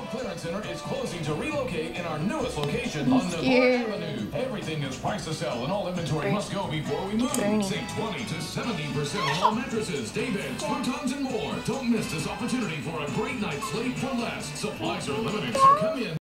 Clearance Center is closing to relocate in our newest location on Navarre Avenue. Everything is priced to sell and all inventory must go before we move. Save 20 to 70% on all mattresses, day beds, futons, and more. Don't miss this opportunity for a great night's sleep for less. Supplies are limited, so come in.